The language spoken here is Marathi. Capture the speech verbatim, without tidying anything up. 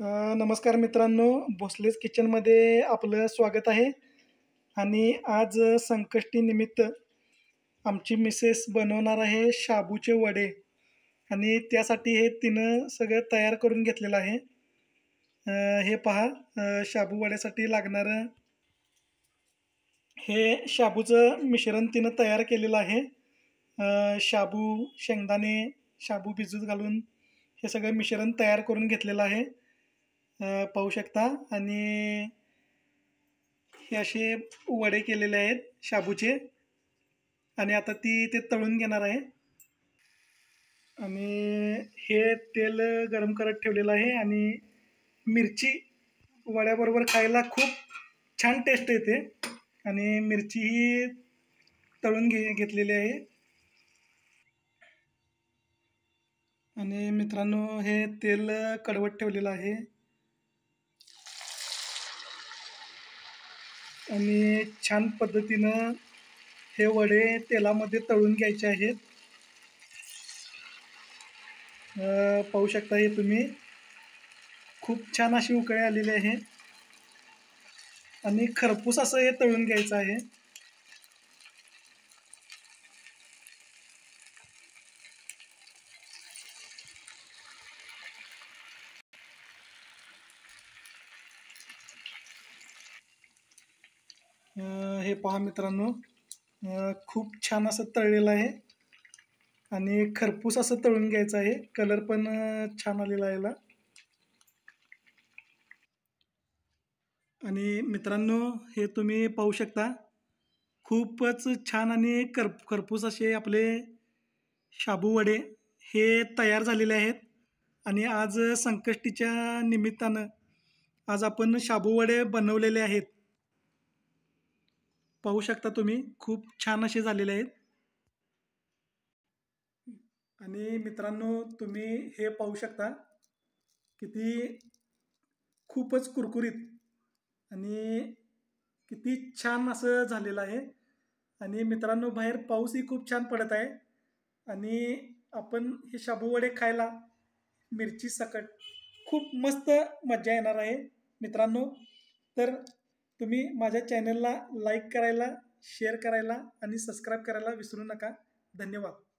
अ, नमस्कार मित्रांनो, भोसलेच किचनमध्ये आपलं स्वागत आहे. आणि आज संकष्टीनिमित्त आमची मिसेस बनवणार आहे शाबूचे वडे आणि त्यासाठी हे तिनं सगळं तयार करून घेतलेलं आहे. अ, हे पहा, अ, शाबू वड्यासाठी लागणारं हे शाबूचं मिश्रण तिनं तयार केलेलं आहे. अ, शाबू, शेंगदाणे, शाबू भिजत घालून हे सगळं मिश्रण तयार करून घेतलेलं आहे. अ, पाहू शकता. आणि हे असे वडे केलेले आहेत शाबूचे आणि आता ती ते तळून घेणार आहे. आणि हे तेल गरम करत ठेवलेलं आहे आणि मिरची वड्याबरोबर खायला खूप छान टेस्ट येते आणि मिरचीही तळून घे घेतलेली आहे. आणि मित्रांनो, हे तेल कडवत ठेवलेलं आहे आणि छान पद्धतीनं हे वडे तेलामध्ये तळून घ्यायचे आहेत. अ, पाहू शकता हे तुम्ही, खूप छान अशी उकळी आलेली आहे आणि खरपूस असं हे तळून घ्यायचं आहे. अ, हे पहा मित्रांनो, अ, खूप छान असं तळलेलं आहे आणि खरपूस असं तळून घ्यायचं आहे. कलर पण अ, छान आलेला आहे याला. आणि मित्रांनो, हे तुम्ही पाहू शकता, खूपच छान आणि कर खरपूस असे आपले शाबू वडे हे तयार झालेले आहेत. आणि आज संकष्टीच्या निमित्तानं आज आपण शाबू वडे बनवलेले आहेत. पाहू शकता तुम्ही, खूप छान असे झालेले आहेत. आणि मित्रांनो, तुम्ही हे पाहू शकता किती खूपच कुरकुरीत आणि किती छान असं झालेलं आहे. आणि मित्रांनो, बाहेर पाऊसही खूप छान पडत आहे आणि आपण हे शाबू वडे खायला मिरची सकट खूप मस्त मजा येणार आहे मित्रांनो. तर तुम्ही माझ्या चॅनलला लाईक करायला, शेअर करायला आणि सबस्क्राईब करायला विसरू नका. धन्यवाद.